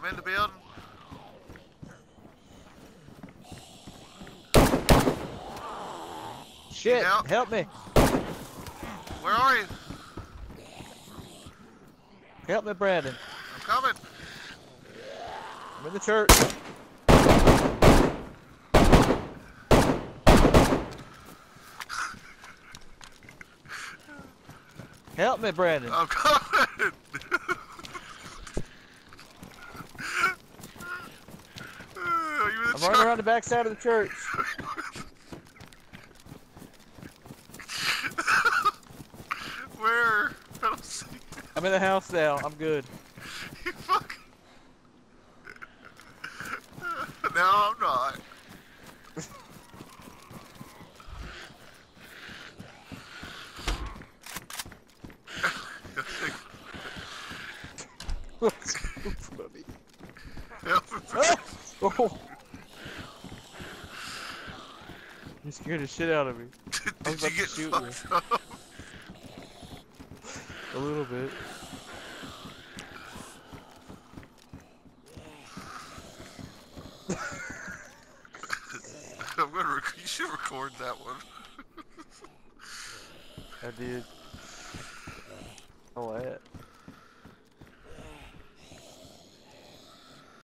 in the building. Shit, help me. Where are you? Help me, Brandon. I'm coming. I'm in the church. Help me, Brandon. I'm coming. I'm running around the back side of the church. Where? I don't see you. I'm in the house now. I'm good. You fucking... No, I'm not. Oh. You scared the shit out of me. I was about to shoot you. A little bit. I'm gonna you should record that one. I did. Oh, that.